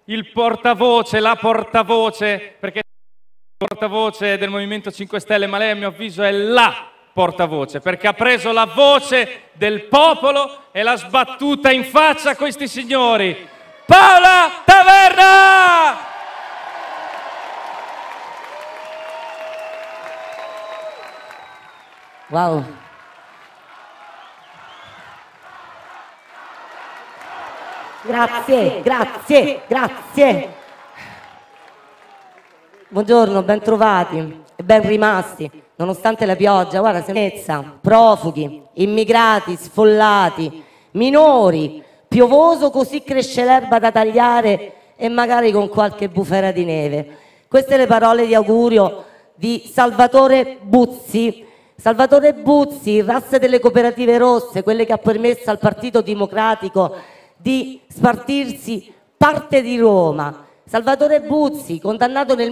il portavoce, la portavoce, perché il portavoce del Movimento 5 Stelle, ma lei a mio avviso è la portavoce, perché ha preso la voce del popolo e l'ha sbattuta in faccia a questi signori. Paola Taverna! Wow. Grazie, grazie, grazie. Buongiorno, ben trovati e ben rimasti, nonostante la pioggia. Guarda, senza profughi, immigrati, sfollati, minori, piovoso così cresce l'erba da tagliare e magari con qualche bufera di neve. Queste le parole di augurio di Salvatore Buzzi. Salvatore Buzzi, il RAS delle cooperative rosse, quelle che ha permesso al Partito Democratico di spartirsi parte di Roma. Salvatore Buzzi, condannato nel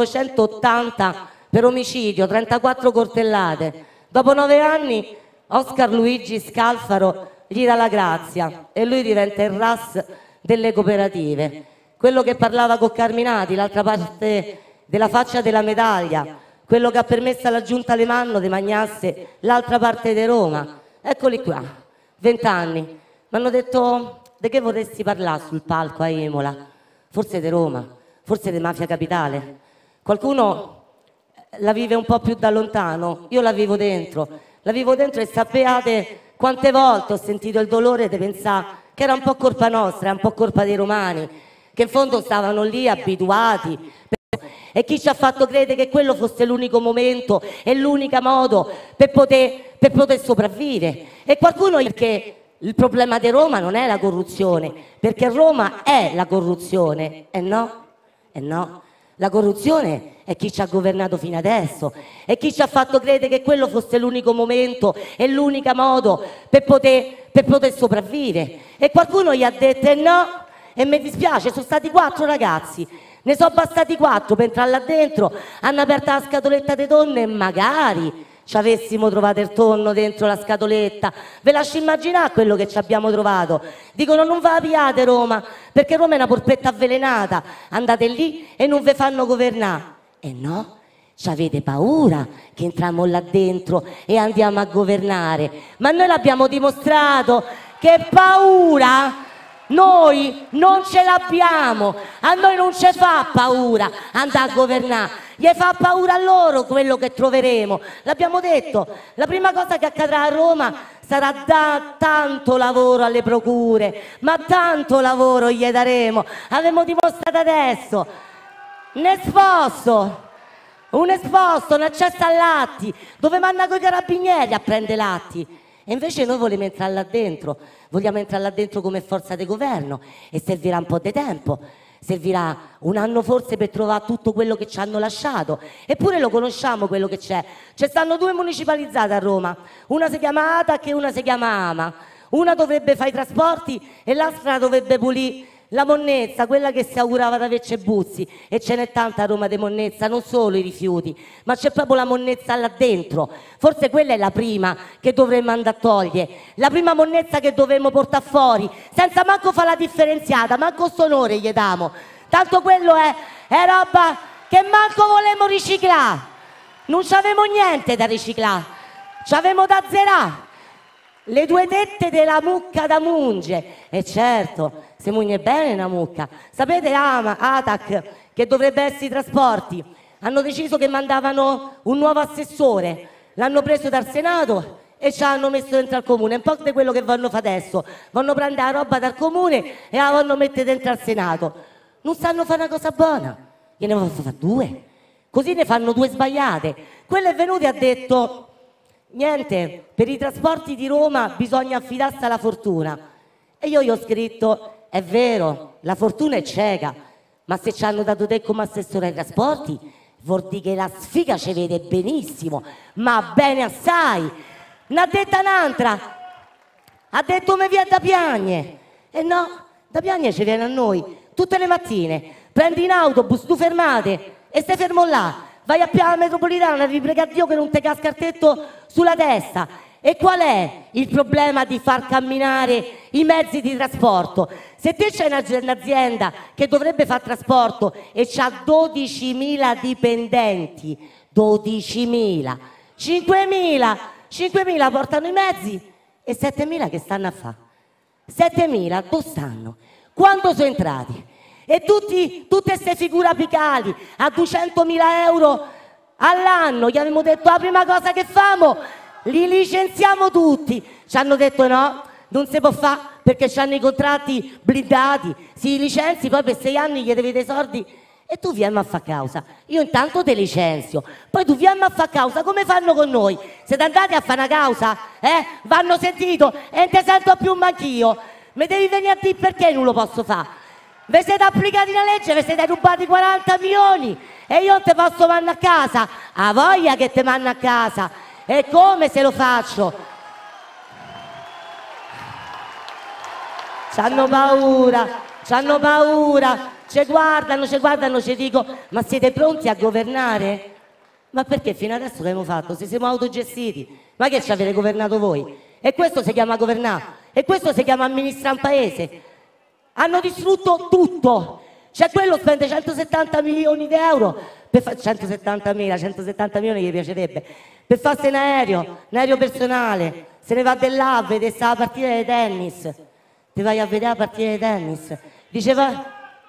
1980 per omicidio, 34 coltellate. Dopo 9 anni Oscar Luigi Scalfaro gli dà la grazia e lui diventa il RAS delle cooperative. Quello che parlava con Carminati, l'altra parte della faccia della medaglia, quello che ha permesso alla Giunta Alemanno di magnasse l'altra parte di Roma. Eccoli qua, 20 anni. Mi hanno detto: di che vorresti parlare sul palco a Imola? Forse di Roma, forse di Mafia Capitale. Qualcuno la vive un po' più da lontano, io la vivo dentro e sappiate quante volte ho sentito il dolore di pensare che era un po' colpa nostra, era un po' colpa dei romani, che in fondo stavano lì abituati. E chi ci ha fatto credere che quello fosse l'unico momento e l'unico modo per poter sopravvivere. E qualcuno, perché il problema di Roma non è la corruzione, perché Roma è la corruzione. E no, la corruzione è chi ci ha governato fino adesso, e chi ci ha fatto credere che quello fosse l'unico momento e l'unico modo per poter sopravvivere. E qualcuno gli ha detto no, e mi dispiace, sono stati 4 ragazzi. Ne sono bastati 4 per entrare là dentro, hanno aperto la scatoletta di tonno e magari ci avessimo trovato il tonno dentro la scatoletta. Ve lascio immaginare quello che ci abbiamo trovato. Dicono: non va a pigliate Roma, perché Roma è una polpetta avvelenata, andate lì e non ve fanno governare. E no, ci avete paura che entriamo là dentro e andiamo a governare, ma noi l'abbiamo dimostrato che paura noi non ce l'abbiamo. A noi non ci fa paura andare a governare, gli fa paura a loro quello che troveremo. L'abbiamo detto, la prima cosa che accadrà a Roma sarà dare tanto lavoro alle procure, ma tanto lavoro gli daremo. Abbiamo dimostrato adesso un esposto, un accesso all'atti, dove mandano coi carabinieri a prendere l'atti. E invece noi vogliamo entrare là dentro come forza di governo, e servirà un po' di tempo, servirà un anno forse per trovare tutto quello che ci hanno lasciato. Eppure lo conosciamo quello che c'è. Ci stanno 2 municipalizzate a Roma, una si chiama Atac e una si chiama Ama. Una dovrebbe fare i trasporti e l'altra dovrebbe pulire la monnezza, quella che si augurava da averci Buzzi. E ce n'è tanta a Roma di monnezza, non solo i rifiuti, ma c'è proprio la monnezza là dentro. Forse quella è la prima che dovremmo andare a togliere, la prima monnezza che dovremmo portare fuori, senza manco fare la differenziata, manco sto onore gli diamo. Tanto quello è roba che manco volevamo riciclare. Non c'avevamo niente da riciclare, c'avevamo da zerare. Le 2 tette della mucca da munge. E certo, se mugne bene una mucca. Sapete, Atac, che dovrebbe essere i trasporti, hanno deciso che mandavano un nuovo assessore, l'hanno preso dal Senato e ci hanno messo dentro al comune. Un po' di quello che vanno fare adesso, vanno prendere la roba dal comune e la vanno mettere dentro al Senato. Non sanno fare una cosa buona, gliene possono fare 2, così ne fanno 2 sbagliate. Quello è venuto e ha detto: niente, per i trasporti di Roma bisogna affidarsi alla fortuna. E io gli ho scritto: è vero, la fortuna è cieca, ma se ci hanno dato te come assessore ai trasporti, vuol dire che la sfiga ci vede benissimo, ma bene assai. Ne ha detta un'altra, ha detto: mi viene da piagne. E no, da piagne ci viene a noi tutte le mattine. Prendi in autobus, 2 fermate e stai fermo là. Vai a piare la metropolitana, vi prega Dio che non ti casca il tetto sulla testa. E qual è il problema di far camminare i mezzi di trasporto? Se te c'è un'azienda che dovrebbe fare trasporto e c'ha 12.000 dipendenti, 12.000, 5.000 portano i mezzi e 7.000 che stanno a fare? 7.000 dove stanno? Quando sono entrati? E tutte queste figure apicali a 200.000 euro all'anno, gli avevamo detto la prima cosa che famo, li licenziamo tutti. Ci hanno detto no, non si può fare perché hanno i contratti blindati, si licenzi, poi per 6 anni gli devi dei soldi e tu vieni a fare causa. Io intanto te licenzio, poi tu vieni a fare causa come fanno con noi. Siete andati a fare una causa? Vanno sentito e non ti sento più manch'io. Mi devi venire a dire perché non lo posso fare. Vi siete applicati la legge, vi siete rubati 40 milioni e io non te posso mandare a casa. Ha voglia che te mando a casa. E come se lo faccio? C'hanno paura, ci guardano, ci dico, ma siete pronti a governare? Ma perché fino adesso che abbiamo fatto? Se siamo autogestiti, ma che ci avete governato voi? E questo si chiama governare, e questo si chiama amministrare un paese. Hanno distrutto tutto, c'è quello spende 170 milioni di euro, per 170 milioni gli piacerebbe, per farsi un aereo personale, se ne va dell'A a vedere la partita di tennis, ti vai a vedere la partita di tennis, diceva,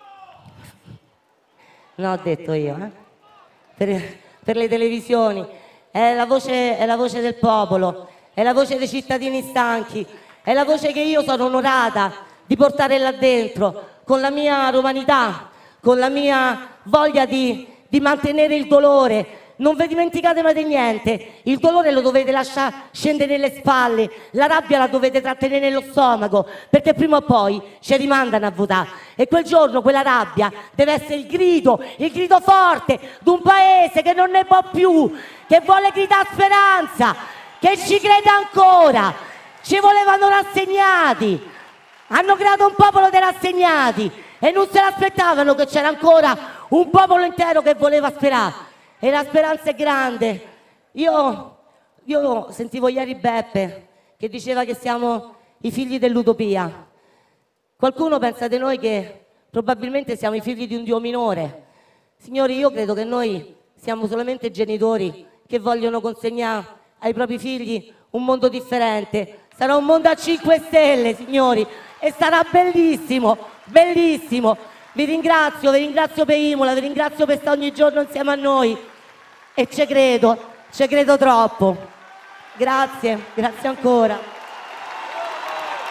no ho detto io, per le televisioni, è la voce del popolo, è la voce dei cittadini stanchi, è la voce che io sono onorata di portare là dentro, con la mia romanità, con la mia voglia di mantenere il dolore. Non vi dimenticate mai di niente, il dolore lo dovete lasciare scendere nelle spalle, la rabbia la dovete trattenere nello stomaco, perché prima o poi ci rimandano a votare e quel giorno quella rabbia deve essere il grido forte di un paese che non ne può più, che vuole gridare speranza, che ci crede ancora. Ci volevano rassegnati, hanno creato un popolo di rassegnati e non se l'aspettavano che c'era ancora un popolo intero che voleva sperare. E la speranza è grande. Io sentivo ieri Beppe che diceva che siamo i figli dell'utopia. Qualcuno pensa di noi che probabilmente siamo i figli di un Dio minore. Signori, io credo che noi siamo solamente genitori che vogliono consegnare ai propri figli un mondo differente. Sarà un mondo a 5 stelle, signori, e sarà bellissimo, bellissimo. Vi ringrazio per Imola, vi ringrazio per stare ogni giorno insieme a noi e ci credo troppo. Grazie ancora.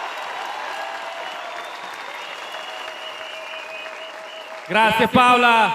Grazie Paola.